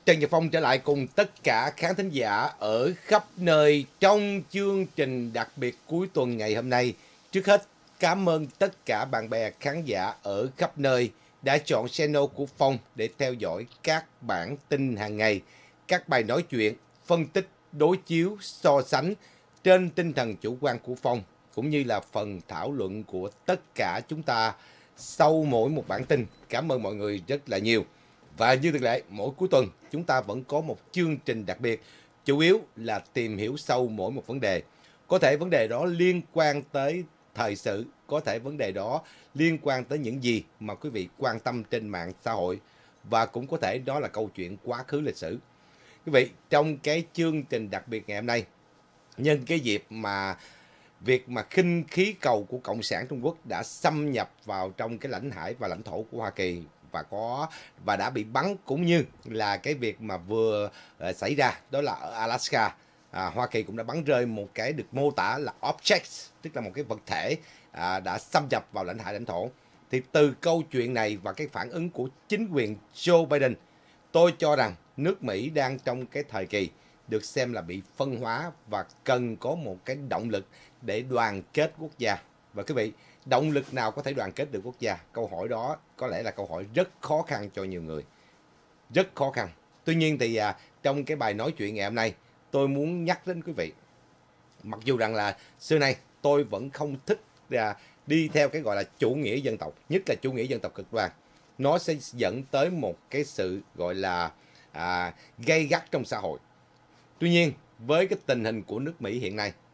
Trần Nhật Phong trở lại cùng tất cả khán thính giả ở khắp nơi trong chương trình đặc biệt cuối tuần ngày hôm nay. Trước hết, cảm ơn tất cả bạn bè khán giả ở khắp nơi đã chọn channel của Phong để theo dõi các bản tin hàng ngày, các bài nói chuyện, phân tích, đối chiếu, so sánh trên tinh thần chủ quan của Phong, cũng như là phần thảo luận của tất cả chúng ta sau mỗi một bản tin. Cảm ơn mọi người rất là nhiều. Và như thường lệ, mỗi cuối tuần chúng ta vẫn có một chương trình đặc biệt, chủ yếu là tìm hiểu sâu mỗi một vấn đề. Có thể vấn đề đó liên quan tới thời sự, có thể vấn đề đó liên quan tới những gì mà quý vị quan tâm trên mạng xã hội, và cũng có thể đó là câu chuyện quá khứ lịch sử. Quý vị, trong cái chương trình đặc biệt ngày hôm nay, nhân cái dịp mà việc mà khinh khí cầu của Cộng sản Trung Quốc đã xâm nhập vào trong cái lãnh hải và lãnh thổ của Hoa Kỳ và đã bị bắn, cũng như là cái việc mà vừa xảy ra đó là ở Alaska, Hoa Kỳ cũng đã bắn rơi một cái được mô tả là object, tức là một cái vật thể đã xâm nhập vào lãnh hải lãnh thổ. Thì từ câu chuyện này và cái phản ứng của chính quyền Joe Biden, tôi cho rằng nước Mỹ đang trong cái thời kỳ được xem là bị phân hóa và cần có một cái động lực để đoàn kết quốc gia. Và quý vị, động lực nào có thể đoàn kết được quốc gia? Câu hỏi đó có lẽ là câu hỏi rất khó khăn cho nhiều người. Rất khó khăn. Tuy nhiên thì trong cái bài nói chuyện ngày hôm nay, tôi muốn nhắc đến quý vị. Mặc dù rằng là xưa nay tôi vẫn không thích đi theo cái gọi là chủ nghĩa dân tộc, nhất là chủ nghĩa dân tộc cực đoan. Nó sẽ dẫn tới một cái sự gọi là gay gắt trong xã hội. Tuy nhiên, với cái tình hình của nước Mỹ hiện nay,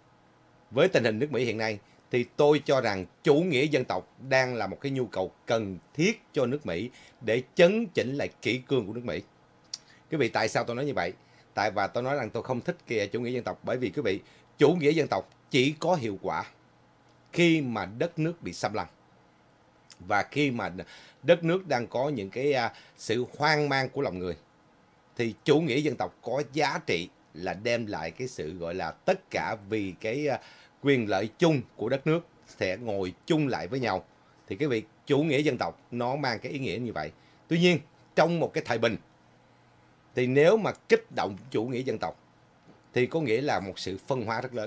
thì tôi cho rằng chủ nghĩa dân tộc đang là một cái nhu cầu cần thiết cho nước Mỹ để chấn chỉnh lại kỷ cương của nước Mỹ. Quý vị, tại sao tôi nói như vậy? Và tôi nói rằng tôi không thích cái chủ nghĩa dân tộc, bởi vì quý vị, chủ nghĩa dân tộc chỉ có hiệu quả khi mà đất nước bị xâm lăng, và khi mà đất nước đang có những cái sự hoang mang của lòng người, thì chủ nghĩa dân tộc có giá trị là đem lại cái sự gọi là tất cả vì cái quyền lợi chung của đất nước sẽ ngồi chung lại với nhau. Thì cái việc chủ nghĩa dân tộc nó mang cái ý nghĩa như vậy. Tuy nhiên, trong một cái thời bình thì nếu mà kích động chủ nghĩa dân tộc thì có nghĩa là một sự phân hóa rất lớn.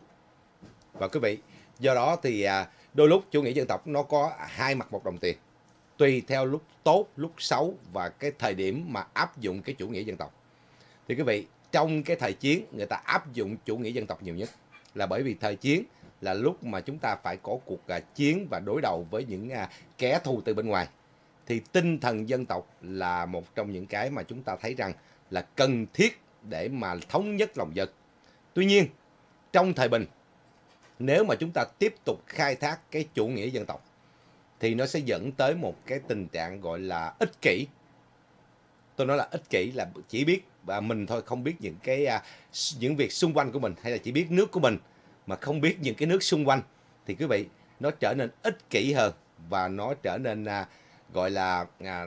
Và quý vị, do đó thì đôi lúc chủ nghĩa dân tộc nó có hai mặt một đồng tiền, tùy theo lúc tốt, lúc xấu và cái thời điểm mà áp dụng cái chủ nghĩa dân tộc. Thì quý vị, trong cái thời chiến người ta áp dụng chủ nghĩa dân tộc nhiều nhất, là bởi vì thời chiến là lúc mà chúng ta phải có cuộc chiến và đối đầu với những kẻ thù từ bên ngoài. Thì tinh thần dân tộc là một trong những cái mà chúng ta thấy rằng là cần thiết để mà thống nhất lòng dân. Tuy nhiên, trong thời bình, nếu mà chúng ta tiếp tục khai thác cái chủ nghĩa dân tộc thì nó sẽ dẫn tới một cái tình trạng gọi là ích kỷ. Tôi nói là ích kỷ là chỉ biết và mình thôi, không biết những việc xung quanh của mình, hay là chỉ biết nước của mình mà không biết những cái nước xung quanh. Thì quý vị, nó trở nên ích kỷ hơn và nó trở nên gọi là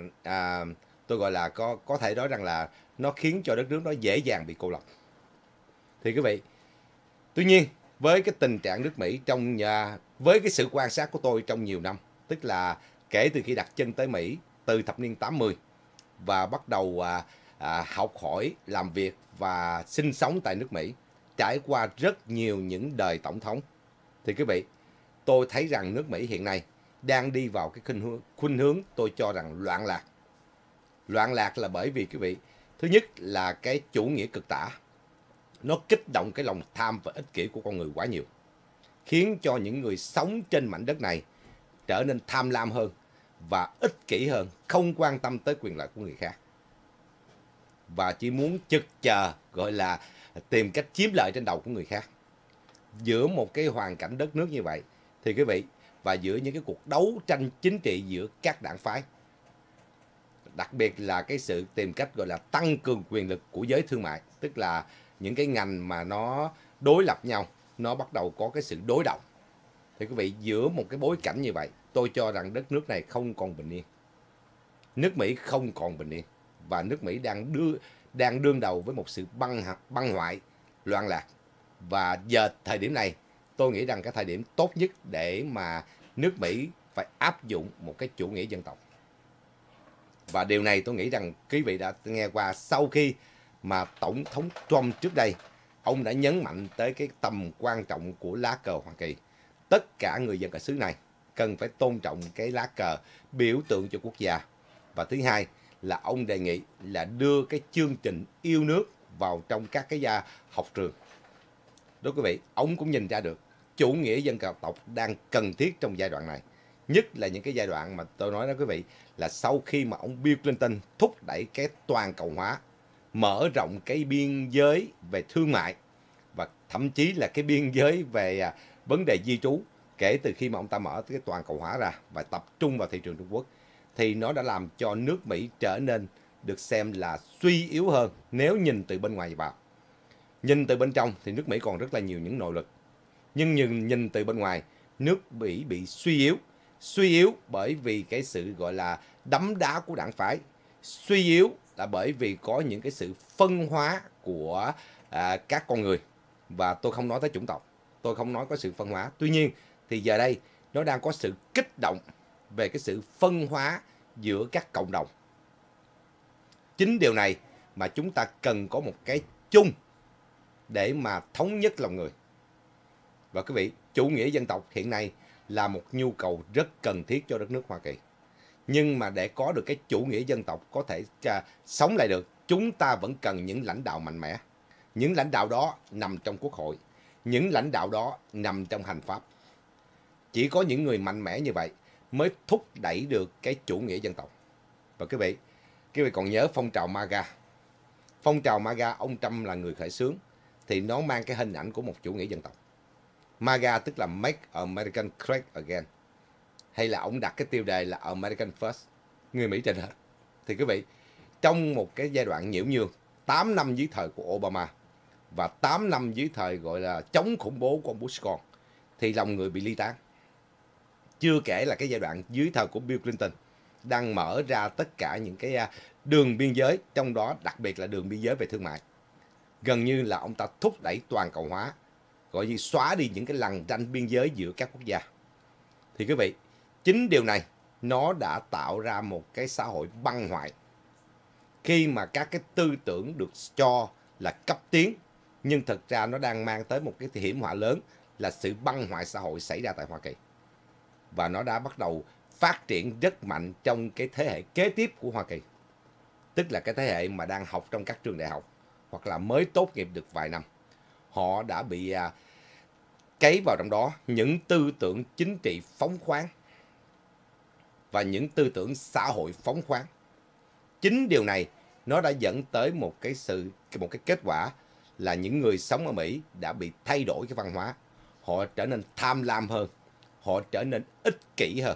tôi gọi là có thể nói rằng là nó khiến cho đất nước nó dễ dàng bị cô lập. Thì quý vị, tuy nhiên với cái tình trạng nước Mỹ với cái sự quan sát của tôi trong nhiều năm, tức là kể từ khi đặt chân tới Mỹ từ thập niên 80 và bắt đầu học hỏi, làm việc và sinh sống tại nước Mỹ, trải qua rất nhiều những đời tổng thống, thì quý vị, tôi thấy rằng nước Mỹ hiện nay đang đi vào cái khuynh hướng tôi cho rằng loạn lạc. Loạn lạc là bởi vì quý vị, thứ nhất là cái chủ nghĩa cực tả, nó kích động cái lòng tham và ích kỷ của con người quá nhiều, khiến cho những người sống trên mảnh đất này trở nên tham lam hơn và ích kỷ hơn, không quan tâm tới quyền lợi của người khác, và chỉ muốn chực chờ gọi là tìm cách chiếm lợi trên đầu của người khác. Giữa một cái hoàn cảnh đất nước như vậy thì quý vị, và giữa những cái cuộc đấu tranh chính trị giữa các đảng phái, đặc biệt là cái sự tìm cách gọi là tăng cường quyền lực của giới thương mại, tức là những cái ngành mà nó đối lập nhau, nó bắt đầu có cái sự đối đầu. Thì quý vị, giữa một cái bối cảnh như vậy, tôi cho rằng đất nước này không còn bình yên. Nước Mỹ không còn bình yên, và nước Mỹ đang đương đầu với một sự băng hoại, loạn lạc. Và giờ thời điểm này, tôi nghĩ rằng cái thời điểm tốt nhất để mà nước Mỹ phải áp dụng một cái chủ nghĩa dân tộc. Và điều này tôi nghĩ rằng quý vị đã nghe qua sau khi mà Tổng thống Trump trước đây, ông đã nhấn mạnh tới cái tầm quan trọng của lá cờ Hoa Kỳ. Tất cả người dân ở xứ này cần phải tôn trọng cái lá cờ biểu tượng cho quốc gia. Và thứ hai là ông đề nghị là đưa cái chương trình yêu nước vào trong các cái học trường. Đó quý vị, ông cũng nhìn ra được chủ nghĩa dân tộc đang cần thiết trong giai đoạn này. Nhất là những cái giai đoạn mà tôi nói đó quý vị, là sau khi mà ông Bill Clinton thúc đẩy cái toàn cầu hóa, mở rộng cái biên giới về thương mại và thậm chí là cái biên giới về vấn đề di trú. Kể từ khi mà ông ta mở cái toàn cầu hóa ra và tập trung vào thị trường Trung Quốc, thì nó đã làm cho nước Mỹ trở nên được xem là suy yếu hơn nếu nhìn từ bên ngoài vào. Nhìn từ bên trong thì nước Mỹ còn rất là nhiều những nội lực. Nhưng nhìn từ bên ngoài, nước Mỹ bị suy yếu bởi vì cái sự gọi là đấm đá của đảng phái, suy yếu là bởi vì có những cái sự phân hóa của các con người. Và tôi không nói tới chủng tộc, tôi không nói có sự phân hóa. Tuy nhiên thì giờ đây nó đang có sự kích động về cái sự phân hóa giữa các cộng đồng. Chính điều này mà chúng ta cần có một cái chung để mà thống nhất lòng người. Và quý vị, chủ nghĩa dân tộc hiện nay là một nhu cầu rất cần thiết cho đất nước Hoa Kỳ. Nhưng mà để có được cái chủ nghĩa dân tộc có thể sống lại được, chúng ta vẫn cần những lãnh đạo mạnh mẽ. Những lãnh đạo đó nằm trong Quốc hội, những lãnh đạo đó nằm trong hành pháp. Chỉ có những người mạnh mẽ như vậy mới thúc đẩy được cái chủ nghĩa dân tộc. Và quý vị còn nhớ phong trào MAGA. Phong trào MAGA, ông Trump là người khởi xướng, thì nó mang cái hình ảnh của một chủ nghĩa dân tộc. MAGA tức là Make America Great Again, hay là ông đặt cái tiêu đề là American First, người Mỹ trên hết. Thì quý vị, trong một cái giai đoạn nhiễu nhương, 8 năm dưới thời của Obama và 8 năm dưới thời gọi là chống khủng bố của ông Bush con, thì lòng người bị ly tán. Chưa kể là cái giai đoạn dưới thời của Bill Clinton đang mở ra tất cả những cái đường biên giới, trong đó đặc biệt là đường biên giới về thương mại. Gần như là ông ta thúc đẩy toàn cầu hóa, gọi như xóa đi những cái lằn ranh biên giới giữa các quốc gia. Thì quý vị, chính điều này nó đã tạo ra một cái xã hội băng hoại. Khi mà các cái tư tưởng được cho là cấp tiến, nhưng thực ra nó đang mang tới một cái hiểm họa lớn là sự băng hoại xã hội xảy ra tại Hoa Kỳ. Và nó đã bắt đầu phát triển rất mạnh trong cái thế hệ kế tiếp của Hoa Kỳ. Tức là cái thế hệ mà đang học trong các trường đại học hoặc là mới tốt nghiệp được vài năm. Họ đã bị cấy vào trong đó những tư tưởng chính trị phóng khoáng và những tư tưởng xã hội phóng khoáng. Chính điều này nó đã dẫn tới một cái kết quả là những người sống ở Mỹ đã bị thay đổi cái văn hóa. Họ trở nên tham lam hơn, họ trở nên ích kỷ hơn.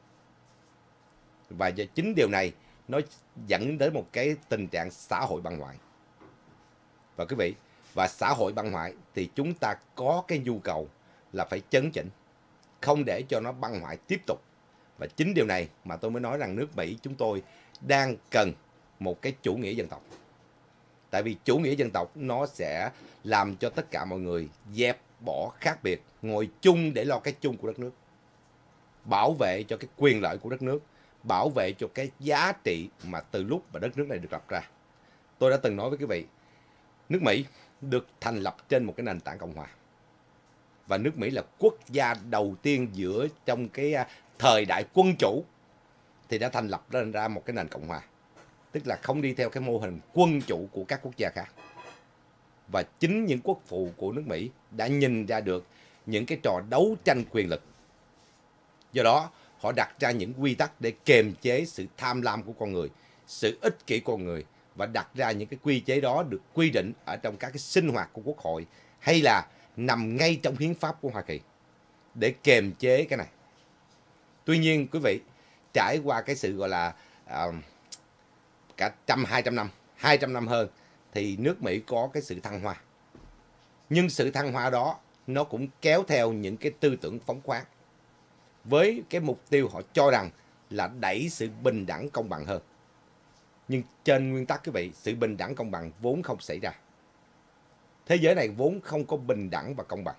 Và chính điều này nó dẫn đến một cái tình trạng xã hội băng hoại. Và quý vị, và xã hội băng hoại thì chúng ta có cái nhu cầu là phải chấn chỉnh, không để cho nó băng hoại tiếp tục. Và chính điều này mà tôi mới nói rằng nước Mỹ chúng tôi đang cần một cái chủ nghĩa dân tộc. Tại vì chủ nghĩa dân tộc nó sẽ làm cho tất cả mọi người dẹp bỏ khác biệt, ngồi chung để lo cái chung của đất nước, bảo vệ cho cái quyền lợi của đất nước, bảo vệ cho cái giá trị mà từ lúc mà đất nước này được lập ra. Tôi đã từng nói với quý vị, nước Mỹ được thành lập trên một cái nền tảng cộng hòa. Và nước Mỹ là quốc gia đầu tiên trong cái thời đại quân chủ thì đã thành lập ra một cái nền cộng hòa. Tức là không đi theo cái mô hình quân chủ của các quốc gia khác. Và chính những quốc phụ của nước Mỹ đã nhìn ra được những cái trò đấu tranh quyền lực. Do đó, họ đặt ra những quy tắc để kiềm chế sự tham lam của con người, sự ích kỷ con người, và đặt ra những cái quy chế đó được quy định ở trong các cái sinh hoạt của Quốc hội hay là nằm ngay trong hiến pháp của Hoa Kỳ để kiềm chế cái này. Tuy nhiên quý vị, trải qua cái sự gọi là cả 200 năm hơn thì nước Mỹ có cái sự thăng hoa. Nhưng sự thăng hoa đó nó cũng kéo theo những cái tư tưởng phóng khoáng với cái mục tiêu họ cho rằng là đẩy sự bình đẳng công bằng hơn. Nhưng trên nguyên tắc quý vị, sự bình đẳng công bằng vốn không xảy ra. Thế giới này vốn không có bình đẳng và công bằng.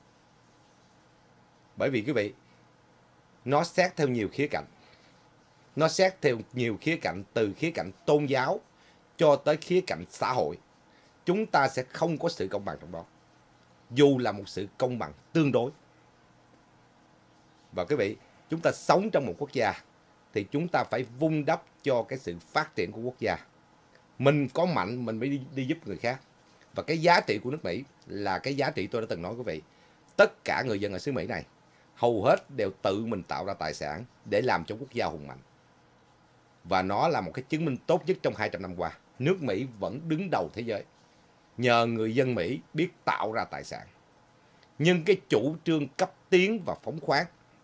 Bởi vì quý vị, nó xét theo nhiều khía cạnh. Nó xét theo nhiều khía cạnh, từ khía cạnh tôn giáo cho tới khía cạnh xã hội. Chúng ta sẽ không có sự công bằng trong đó, dù là một sự công bằng tương đối. Và quý vị, chúng ta sống trong một quốc gia thì chúng ta phải vun đắp cho cái sự phát triển của quốc gia. Mình có mạnh mình mới đi giúp người khác. Và cái giá trị của nước Mỹ là cái giá trị tôi đã từng nói quý vị. Tất cả người dân ở xứ Mỹ này hầu hết đều tự mình tạo ra tài sản để làm cho quốc gia hùng mạnh. Và nó là một cái chứng minh tốt nhất trong 200 năm qua. Nước Mỹ vẫn đứng đầu thế giới nhờ người dân Mỹ biết tạo ra tài sản. Nhưng cái chủ trương cấp tiến và phóng khoáng,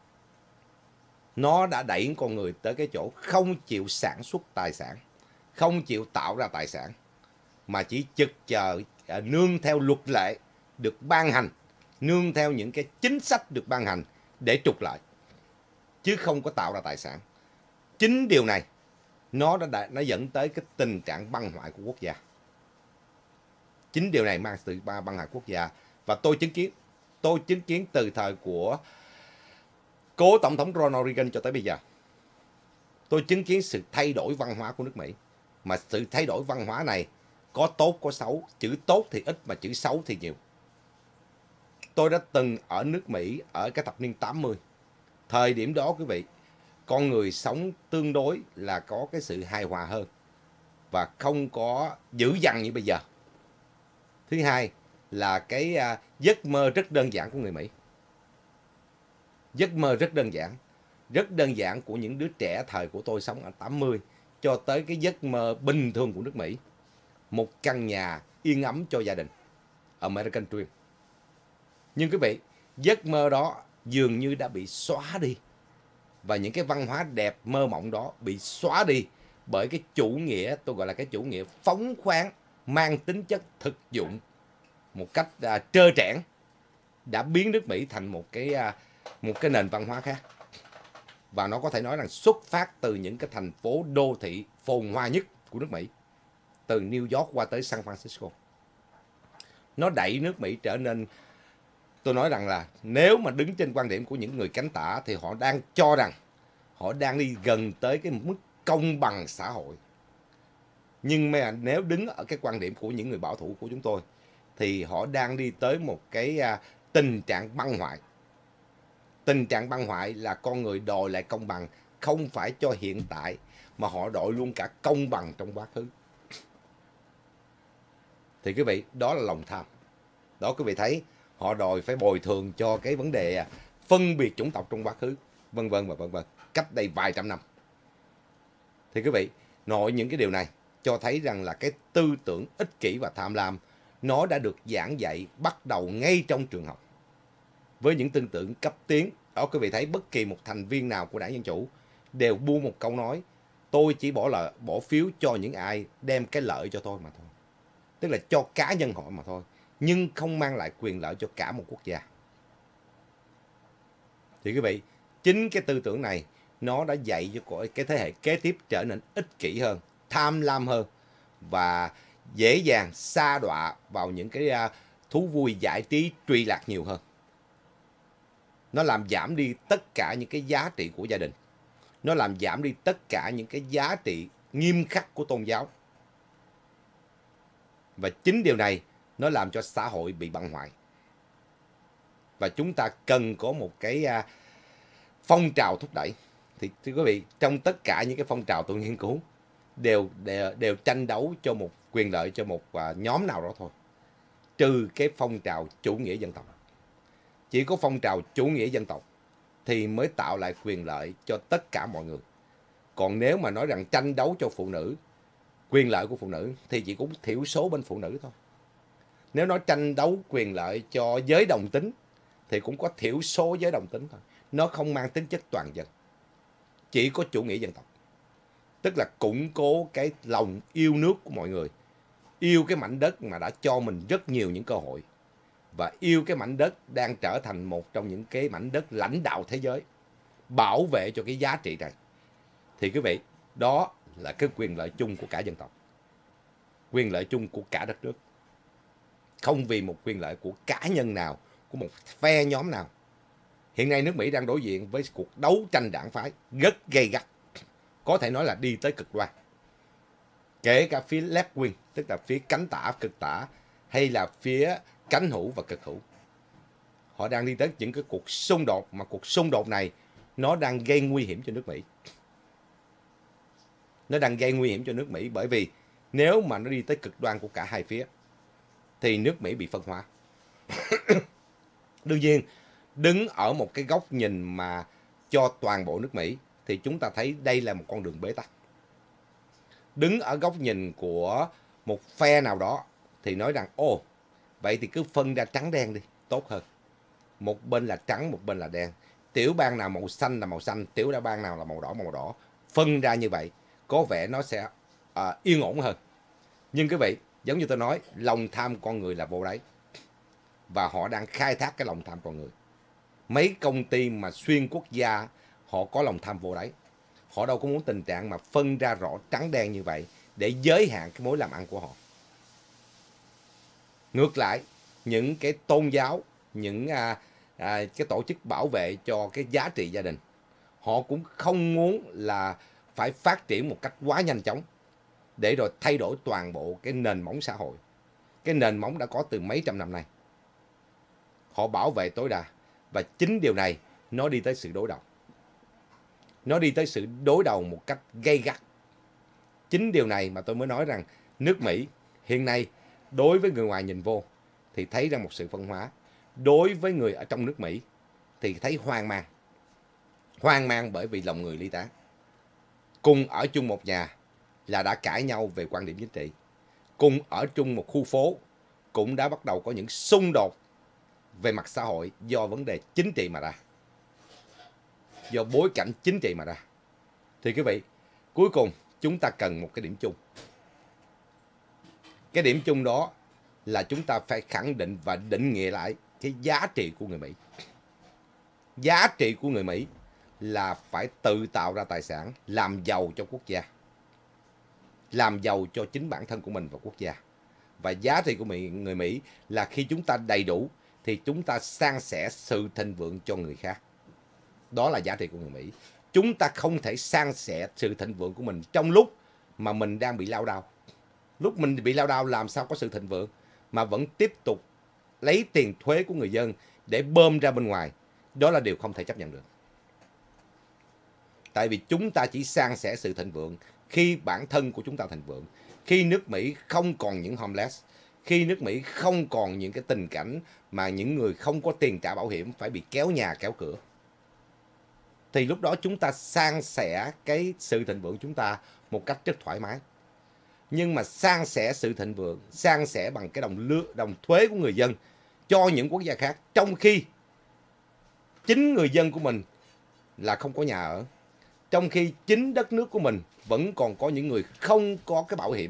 nó đã đẩy con người tới cái chỗ không chịu sản xuất tài sản, không chịu tạo ra tài sản, mà chỉ chực chờ nương theo luật lệ được ban hành, nương theo những cái chính sách được ban hành để trục lợi, chứ không có tạo ra tài sản. Chính điều này nó dẫn tới cái tình trạng băng hoại của quốc gia. Chính điều này mang sự băng hoại quốc gia. Và tôi chứng kiến từ thời của cố tổng thống Ronald Reagan cho tới bây giờ, tôi chứng kiến sự thay đổi văn hóa của nước Mỹ. Mà sự thay đổi văn hóa này có tốt có xấu. Chữ tốt thì ít mà chữ xấu thì nhiều. Tôi đã từng ở nước Mỹ ở cái thập niên 80. Thời điểm đó quý vị, con người sống tương đối là có cái sự hài hòa hơn và không có dữ dằn như bây giờ. Thứ hai là cái giấc mơ rất đơn giản của người Mỹ. Giấc mơ rất đơn giản của những đứa trẻ thời của tôi sống ở 80 cho tới cái giấc mơ bình thường của nước Mỹ. Một căn nhà yên ấm cho gia đình, American Dream. Nhưng quý vị, giấc mơ đó dường như đã bị xóa đi. Và những cái văn hóa đẹp mơ mộng đó bị xóa đi bởi cái chủ nghĩa, tôi gọi là cái chủ nghĩa phóng khoáng, mang tính chất thực dụng một cách trơ trẽn, đã biến nước Mỹ thành một cái nền văn hóa khác. Và nó có thể nói rằng xuất phát từ những cái thành phố đô thị phồn hoa nhất của nước Mỹ, từ New York qua tới San Francisco. Nó đẩy nước Mỹ trở nên, tôi nói rằng là nếu mà đứng trên quan điểm của những người cánh tả thì họ đang cho rằng họ đang đi gần tới cái mức công bằng xã hội. Nhưng mà nếu đứng ở cái quan điểm của những người bảo thủ của chúng tôi thì họ đang đi tới một cái tình trạng băng hoại. Tình trạng băng hoại là con người đòi lại công bằng, không phải cho hiện tại mà họ đòi luôn cả công bằng trong quá khứ. Thì quý vị, đó là lòng tham. Đó quý vị thấy, họ đòi phải bồi thường cho cái vấn đề phân biệt chủng tộc trong quá khứ, vân vân và vân vân, cách đây vài trăm năm. Thì quý vị, nội những cái điều này cho thấy rằng là cái tư tưởng ích kỷ và tham lam nó đã được giảng dạy bắt đầu ngay trong trường học. Với những tư tưởng cấp tiến, đó quý vị thấy bất kỳ một thành viên nào của Đảng Dân Chủ đều buông một câu nói: tôi chỉ bỏ phiếu cho những ai đem cái lợi cho tôi mà thôi. Tức là cho cá nhân họ mà thôi, nhưng không mang lại quyền lợi cho cả một quốc gia. Thì quý vị, chính cái tư tưởng này nó đã dạy cho cái thế hệ kế tiếp trở nên ích kỷ hơn, tham lam hơn và dễ dàng sa đọa vào những cái thú vui giải trí truy lạc nhiều hơn. Nó làm giảm đi tất cả những cái giá trị của gia đình. Nó làm giảm đi tất cả những cái giá trị nghiêm khắc của tôn giáo. Và chính điều này nó làm cho xã hội bị băng hoại. Và chúng ta cần có một cái phong trào thúc đẩy. Thì thưa quý vị, trong tất cả những cái phong trào tôi nghiên cứu đều tranh đấu cho một quyền lợi cho một nhóm nào đó thôi. Trừ cái phong trào chủ nghĩa dân tộc. Chỉ có phong trào chủ nghĩa dân tộc thì mới tạo lại quyền lợi cho tất cả mọi người. Còn nếu mà nói rằng tranh đấu cho phụ nữ, quyền lợi của phụ nữ, thì chỉ cũng thiểu số bên phụ nữ thôi. Nếu nói tranh đấu quyền lợi cho giới đồng tính thì cũng có thiểu số giới đồng tính thôi. Nó không mang tính chất toàn dân. Chỉ có chủ nghĩa dân tộc. Tức là củng cố cái lòng yêu nước của mọi người. Yêu cái mảnh đất mà đã cho mình rất nhiều những cơ hội. Và yêu cái mảnh đất đang trở thành một trong những cái mảnh đất lãnh đạo thế giới. Bảo vệ cho cái giá trị này. Thì quý vị, đó là cái quyền lợi chung của cả dân tộc. Quyền lợi chung của cả đất nước. Không vì một quyền lợi của cá nhân nào, của một phe nhóm nào. Hiện nay nước Mỹ đang đối diện với cuộc đấu tranh đảng phái rất gay gắt. có thể nói là đi tới cực đoan. Kể cả phía left wing, tức là phía cánh tả, cực tả, hay là phía cánh hữu và cực hữu. Họ đang đi tới những cái cuộc xung đột, mà cuộc xung đột này nó đang gây nguy hiểm cho nước Mỹ. Nó đang gây nguy hiểm cho nước Mỹ, bởi vì nếu mà nó đi tới cực đoan của cả hai phía thì nước Mỹ bị phân hóa. Đương nhiên, đứng ở một cái góc nhìn mà cho toàn bộ nước Mỹ thì chúng ta thấy đây là một con đường bế tắc. Đứng ở góc nhìn của một phe nào đó thì nói rằng vậy thì cứ phân ra trắng đen đi, tốt hơn. Một bên là trắng, một bên là đen. Tiểu bang nào màu xanh là màu xanh, tiểu bang nào là màu đỏ. Phân ra như vậy có vẻ nó sẽ yên ổn hơn. Nhưng quý vị, giống như tôi nói, lòng tham con người là vô đáy. Và họ đang khai thác cái lòng tham con người. Mấy công ty mà xuyên quốc gia, họ có lòng tham vô đáy. Họ đâu có muốn tình trạng mà phân ra rõ trắng đen như vậy để giới hạn cái mối làm ăn của họ. Ngược lại, những cái tôn giáo, những cái tổ chức bảo vệ cho cái giá trị gia đình, họ cũng không muốn là phải phát triển một cách quá nhanh chóng để rồi thay đổi toàn bộ cái nền móng xã hội. Cái nền móng đã có từ mấy trăm năm nay. Họ bảo vệ tối đa, và chính điều này nó đi tới sự đối đầu. Nó đi tới sự đối đầu một cách gay gắt. Chính điều này mà tôi mới nói rằng nước Mỹ hiện nay đối với người ngoài nhìn vô thì thấy ra một sự phân hóa. Đối với người ở trong nước Mỹ thì thấy hoang mang. Hoang mang bởi vì lòng người ly tán. Cùng ở chung một nhà là đã cãi nhau về quan điểm chính trị. Cùng ở chung một khu phố cũng đã bắt đầu có những xung đột về mặt xã hội do vấn đề chính trị mà ra. Do bối cảnh chính trị mà ra. Thì quý vị, cuối cùng chúng ta cần một cái điểm chung. Cái điểm chung đó là chúng ta phải khẳng định và định nghĩa lại cái giá trị của người Mỹ. Giá trị của người Mỹ là phải tự tạo ra tài sản, làm giàu cho quốc gia. Làm giàu cho chính bản thân của mình và quốc gia. Và giá trị của người Mỹ là khi chúng ta đầy đủ thì chúng ta san sẻ sự thịnh vượng cho người khác. Đó là giá trị của người Mỹ. Chúng ta không thể san sẻ sự thịnh vượng của mình trong lúc mà mình đang bị lao đao. Lúc mình bị lao đao làm sao có sự thịnh vượng mà vẫn tiếp tục lấy tiền thuế của người dân để bơm ra bên ngoài. Đó là điều không thể chấp nhận được. Tại vì chúng ta chỉ san sẻ sự thịnh vượng khi bản thân của chúng ta thịnh vượng. Khi nước Mỹ không còn những homeless, khi nước Mỹ không còn những cái tình cảnh mà những người không có tiền trả bảo hiểm phải bị kéo nhà kéo cửa, thì lúc đó chúng ta san sẻ cái sự thịnh vượng chúng ta một cách rất thoải mái. Nhưng mà san sẻ sự thịnh vượng, san sẻ bằng cái đồng thuế của người dân cho những quốc gia khác, trong khi chính người dân của mình là không có nhà ở, trong khi chính đất nước của mình vẫn còn có những người không có cái bảo hiểm,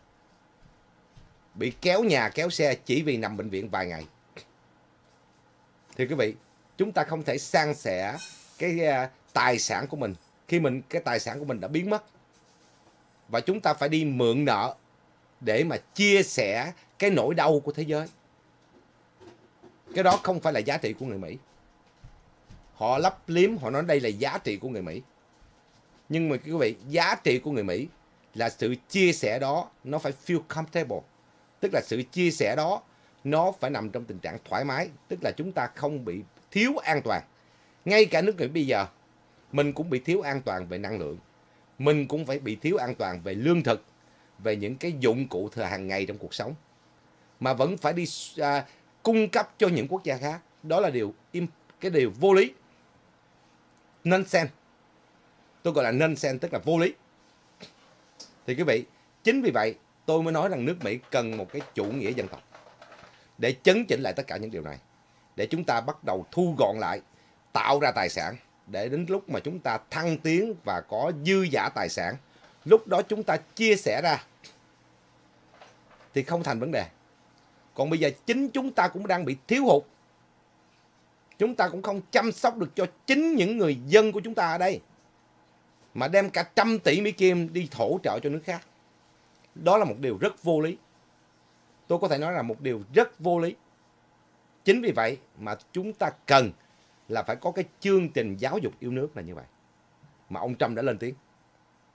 bị kéo nhà kéo xe chỉ vì nằm bệnh viện vài ngày. Thì quý vị, chúng ta không thể san sẻ cái tài sản của mình khi cái tài sản của mình đã biến mất, và chúng ta phải đi mượn nợ để mà chia sẻ cái nỗi đau của thế giới. Cái đó không phải là giá trị của người Mỹ. Họ lấp liếm, họ nói đây là giá trị của người Mỹ. Nhưng mà quý vị, giá trị của người Mỹ là sự chia sẻ đó nó phải feel comfortable. Tức là sự chia sẻ đó nó phải nằm trong tình trạng thoải mái. Tức là chúng ta không bị thiếu an toàn. Ngay cả nước Mỹ bây giờ, mình cũng bị thiếu an toàn về năng lượng. Mình cũng phải bị thiếu an toàn về lương thực, về những cái dụng cụ thừa hàng ngày trong cuộc sống. Mà vẫn phải đi cung cấp cho những quốc gia khác. Đó là cái điều vô lý. Nonsense. Tôi gọi là nonsense, tức là vô lý. Thì quý vị, chính vì vậy tôi mới nói rằng nước Mỹ cần một cái chủ nghĩa dân tộc để chấn chỉnh lại tất cả những điều này. Để chúng ta bắt đầu thu gọn lại, tạo ra tài sản. Để đến lúc mà chúng ta thăng tiến và có dư giả tài sản, lúc đó chúng ta chia sẻ ra thì không thành vấn đề. Còn bây giờ chính chúng ta cũng đang bị thiếu hụt. Chúng ta cũng không chăm sóc được cho chính những người dân của chúng ta ở đây, mà đem cả 100 tỷ Mỹ Kim đi hỗ trợ cho nước khác. Đó là một điều rất vô lý. Tôi có thể nói là một điều rất vô lý. Chính vì vậy mà chúng ta cần là phải có cái chương trình giáo dục yêu nước là như vậy. Mà ông Trump đã lên tiếng.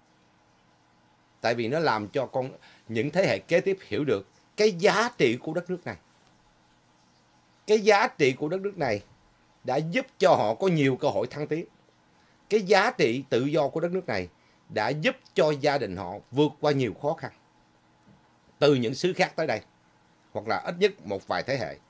Tại vì nó làm cho những thế hệ kế tiếp hiểu được cái giá trị của đất nước này. Cái giá trị của đất nước này đã giúp cho họ có nhiều cơ hội thăng tiến. Cái giá trị tự do của đất nước này đã giúp cho gia đình họ vượt qua nhiều khó khăn từ những xứ khác tới đây, hoặc là ít nhất một vài thế hệ.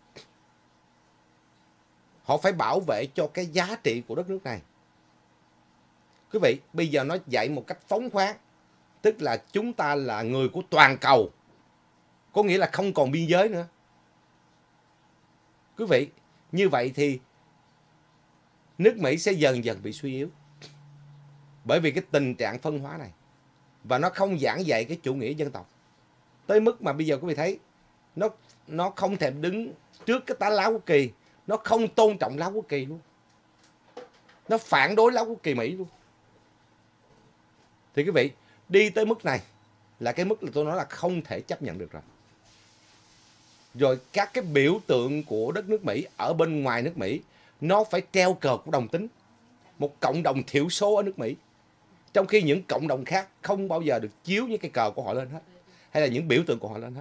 Họ phải bảo vệ cho cái giá trị của đất nước này. Quý vị, bây giờ nó dạy một cách phóng khoáng, tức là chúng ta là người của toàn cầu, có nghĩa là không còn biên giới nữa. Quý vị, như vậy thì nước Mỹ sẽ dần dần bị suy yếu bởi vì cái tình trạng phân hóa này, và nó không giảng dạy cái chủ nghĩa dân tộc tới mức mà bây giờ quý vị thấy nó không thèm đứng trước cái tá lá quốc kỳ, nó không tôn trọng lá quốc kỳ luôn, nó phản đối lá quốc kỳ Mỹ luôn. Thì quý vị, đi tới mức này là cái mức là tôi nói là không thể chấp nhận được rồi. Rồi các cái biểu tượng của đất nước Mỹ ở bên ngoài nước Mỹ, nó phải treo cờ của đồng tính, một cộng đồng thiểu số ở nước Mỹ, trong khi những cộng đồng khác không bao giờ được chiếu những cái cờ của họ lên hết, hay là những biểu tượng của họ lên hết.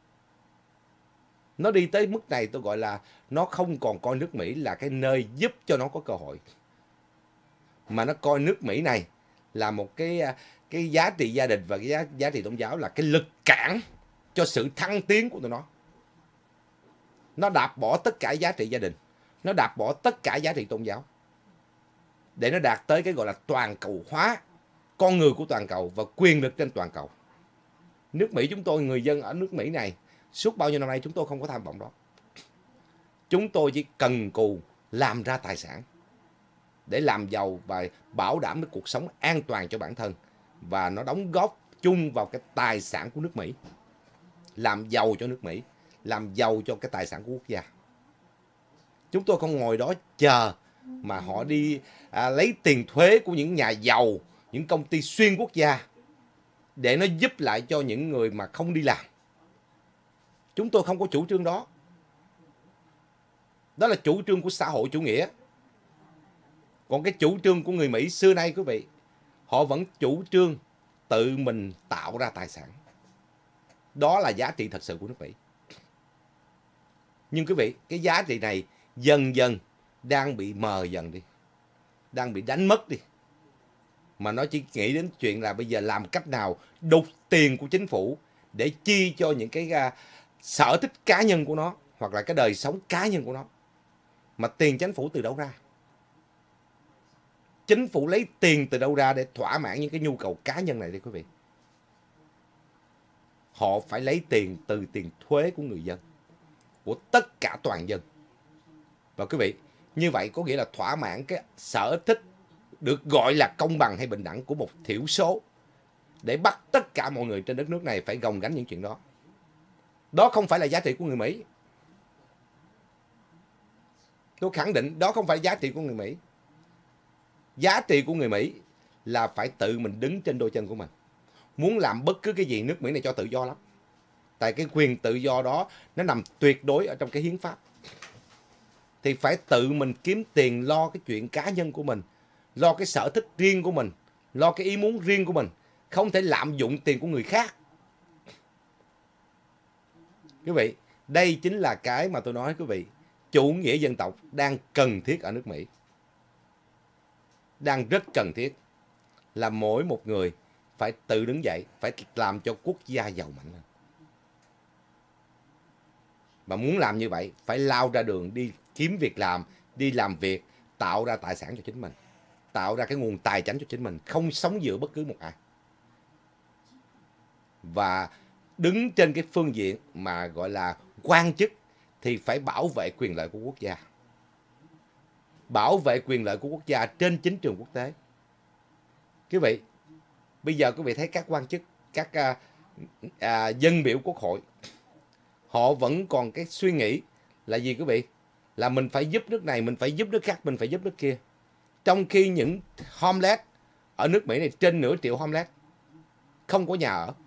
Nó đi tới mức này tôi gọi là nó không còn coi nước Mỹ là cái nơi giúp cho nó có cơ hội, mà nó coi nước Mỹ này là một cái giá trị gia đình và cái giá trị tôn giáo là cái lực cản cho sự thăng tiến của tụi nó. Nó đạp bỏ tất cả giá trị gia đình, nó đạp bỏ tất cả giá trị tôn giáo để nó đạt tới cái gọi là toàn cầu hóa, con người của toàn cầu và quyền lực trên toàn cầu. Nước Mỹ chúng tôi, người dân ở nước Mỹ này, suốt bao nhiêu năm nay chúng tôi không có tham vọng đó. Chúng tôi chỉ cần cù làm ra tài sản để làm giàu và bảo đảm cái cuộc sống an toàn cho bản thân, và nó đóng góp chung vào cái tài sản của nước Mỹ, làm giàu cho nước Mỹ, làm giàu cho cái tài sản của quốc gia. Chúng tôi không ngồi đó chờ mà họ đi lấy tiền thuế của những nhà giàu, những công ty xuyên quốc gia để nó giúp lại cho những người mà không đi làm. Chúng tôi không có chủ trương đó. Đó là chủ trương của xã hội chủ nghĩa. Còn cái chủ trương của người Mỹ xưa nay, quý vị, họ vẫn chủ trương tự mình tạo ra tài sản. Đó là giá trị thật sự của nước Mỹ. Nhưng quý vị, cái giá trị này dần dần đang bị mờ dần đi, đang bị đánh mất đi. Mà nó chỉ nghĩ đến chuyện là bây giờ làm cách nào đục tiền của chính phủ để chi cho những cái sở thích cá nhân của nó, hoặc là cái đời sống cá nhân của nó. Mà tiền chính phủ từ đâu ra? Chính phủ lấy tiền từ đâu ra để thỏa mãn những cái nhu cầu cá nhân này đây quý vị? Họ phải lấy tiền từ tiền thuế của người dân, của tất cả toàn dân. Và quý vị, như vậy có nghĩa là thỏa mãn cái sở thích được gọi là công bằng hay bình đẳng của một thiểu số, để bắt tất cả mọi người trên đất nước này phải gồng gánh những chuyện đó. Đó không phải là giá trị của người Mỹ. Tôi khẳng định đó không phải giá trị của người Mỹ. Giá trị của người Mỹ là phải tự mình đứng trên đôi chân của mình. Muốn làm bất cứ cái gì, nước Mỹ này cho tự do lắm. Tại cái quyền tự do đó nó nằm tuyệt đối ở trong cái hiến pháp. Thì phải tự mình kiếm tiền lo cái chuyện cá nhân của mình, lo cái sở thích riêng của mình, lo cái ý muốn riêng của mình. Không thể lạm dụng tiền của người khác. Quý vị, đây chính là cái mà tôi nói quý vị, chủ nghĩa dân tộc đang cần thiết ở nước Mỹ. Đang rất cần thiết là mỗi một người phải tự đứng dậy, phải làm cho quốc gia giàu mạnh lên. Mà muốn làm như vậy, phải lao ra đường đi kiếm việc làm, đi làm việc, tạo ra tài sản cho chính mình, tạo ra cái nguồn tài chính cho chính mình, không sống dựa bất cứ một ai. Và đứng trên cái phương diện mà gọi là quan chức thì phải bảo vệ quyền lợi của quốc gia. Bảo vệ quyền lợi của quốc gia trên chính trường quốc tế. Quý vị, bây giờ quý vị thấy các quan chức, các dân biểu quốc hội, họ vẫn còn cái suy nghĩ là gì quý vị? Là mình phải giúp nước này, mình phải giúp nước khác, mình phải giúp nước kia. Trong khi những homeless ở nước Mỹ này, trên nửa triệu homeless, không có nhà ở.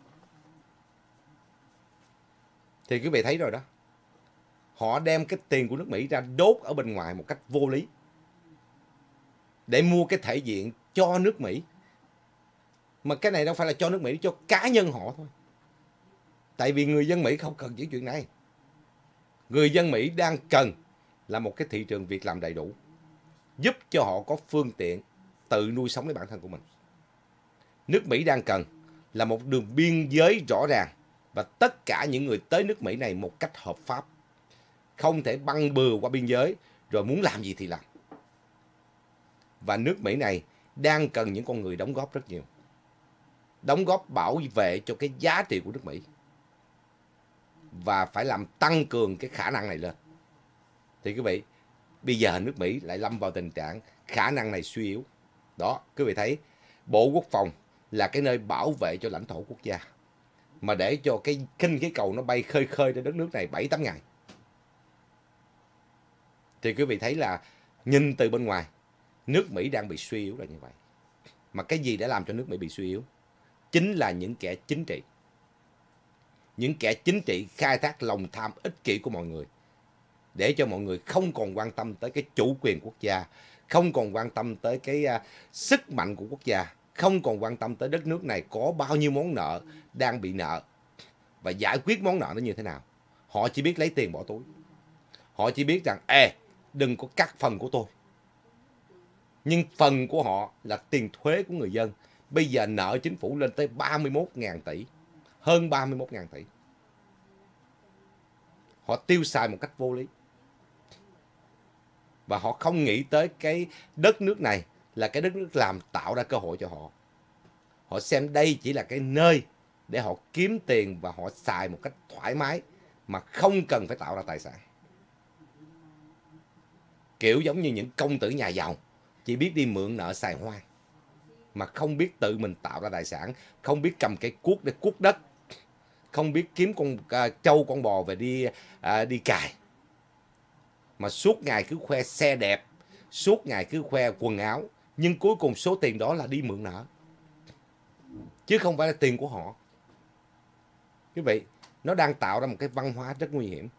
Thì quý vị thấy rồi đó. Họ đem cái tiền của nước Mỹ ra đốt ở bên ngoài một cách vô lý, để mua cái thể diện cho nước Mỹ. Mà cái này đâu phải là cho nước Mỹ, cho cá nhân họ thôi. Tại vì người dân Mỹ không cần những chuyện này. Người dân Mỹ đang cần là một cái thị trường việc làm đầy đủ, giúp cho họ có phương tiện tự nuôi sống lấy bản thân của mình. Nước Mỹ đang cần là một đường biên giới rõ ràng và tất cả những người tới nước Mỹ này một cách hợp pháp. Không thể băng bừa qua biên giới rồi muốn làm gì thì làm. Và nước Mỹ này đang cần những con người đóng góp rất nhiều. Đóng góp bảo vệ cho cái giá trị của nước Mỹ. Và phải làm tăng cường cái khả năng này lên. Thì quý vị, bây giờ nước Mỹ lại lâm vào tình trạng khả năng này suy yếu. Đó, quý vị thấy Bộ Quốc phòng là cái nơi bảo vệ cho lãnh thổ quốc gia. Mà để cho cái khinh khí cầu nó bay khơi khơi trên đất nước này 7-8 ngày. Thì quý vị thấy là nhìn từ bên ngoài, nước Mỹ đang bị suy yếu là như vậy. Mà cái gì đã làm cho nước Mỹ bị suy yếu? Chính là những kẻ chính trị. Những kẻ chính trị khai thác lòng tham ích kỷ của mọi người. Để cho mọi người không còn quan tâm tới cái chủ quyền quốc gia, không còn quan tâm tới cái sức mạnh của quốc gia, không còn quan tâm tới đất nước này có bao nhiêu món nợ đang bị nợ và giải quyết món nợ nó như thế nào. Họ chỉ biết lấy tiền bỏ túi. Họ chỉ biết rằng đừng có cắt phần của tôi. Nhưng phần của họ là tiền thuế của người dân. Bây giờ nợ chính phủ lên tới 31.000 tỷ. Hơn 31.000 tỷ. Họ tiêu xài một cách vô lý. Và họ không nghĩ tới cái đất nước này là cái đất nước làm tạo ra cơ hội cho họ. Họ xem đây chỉ là cái nơi để họ kiếm tiền và họ xài một cách thoải mái mà không cần phải tạo ra tài sản. Kiểu giống như những công tử nhà giàu chỉ biết đi mượn nợ xài hoang mà không biết tự mình tạo ra tài sản, không biết cầm cái cuốc để cuốc đất, không biết kiếm con trâu con bò về đi cài. Mà suốt ngày cứ khoe xe đẹp, suốt ngày cứ khoe quần áo, nhưng cuối cùng số tiền đó là đi mượn nợ. Chứ không phải là tiền của họ. Quý vị, nó đang tạo ra một cái văn hóa rất nguy hiểm.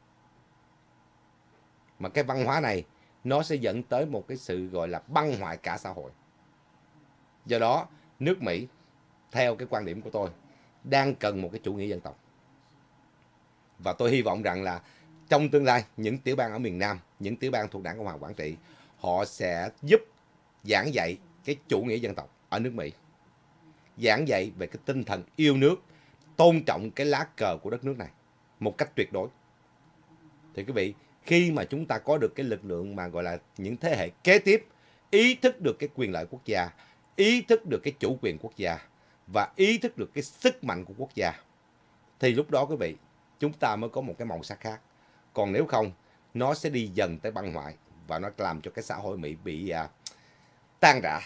Mà cái văn hóa này nó sẽ dẫn tới một cái sự gọi là băng hoại cả xã hội. Do đó, nước Mỹ, theo cái quan điểm của tôi, đang cần một cái chủ nghĩa dân tộc. Và tôi hy vọng rằng là trong tương lai, những tiểu bang ở miền Nam, những tiểu bang thuộc Đảng Cộng hòa Quảng Trị, họ sẽ giúp giảng dạy cái chủ nghĩa dân tộc ở nước Mỹ. Giảng dạy về cái tinh thần yêu nước, tôn trọng cái lá cờ của đất nước này một cách tuyệt đối. Thì quý vị, khi mà chúng ta có được cái lực lượng mà gọi là những thế hệ kế tiếp ý thức được cái quyền lợi quốc gia, ý thức được cái chủ quyền quốc gia và ý thức được cái sức mạnh của quốc gia, thì lúc đó quý vị, chúng ta mới có một cái màu sắc khác. Còn nếu không, nó sẽ đi dần tới băng hoại và nó làm cho cái xã hội Mỹ bị tan rã.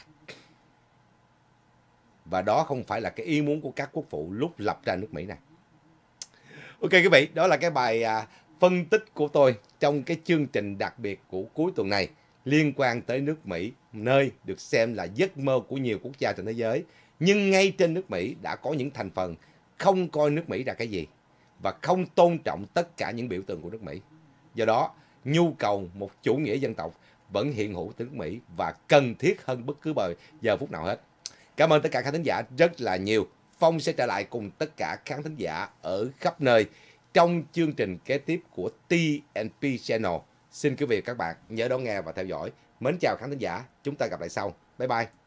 Và đó không phải là cái ý muốn của các quốc phụ lúc lập ra nước Mỹ này. Ok quý vị, đó là cái bài phân tích của tôi trong cái chương trình đặc biệt của cuối tuần này liên quan tới nước Mỹ, nơi được xem là giấc mơ của nhiều quốc gia trên thế giới. Nhưng ngay trên nước Mỹ đã có những thành phần không coi nước Mỹ là cái gì và không tôn trọng tất cả những biểu tượng của nước Mỹ. Do đó, nhu cầu một chủ nghĩa dân tộc vẫn hiện hữu từ nước Mỹ và cần thiết hơn bất cứ giờ phút nào hết. Cảm ơn tất cả khán thính giả rất là nhiều. Phong sẽ trở lại cùng tất cả khán thính giả ở khắp nơi trong chương trình kế tiếp của TNP Channel. Xin quý vị và các bạn nhớ đón nghe và theo dõi. Mến chào khán thính giả, chúng ta gặp lại sau. Bye bye.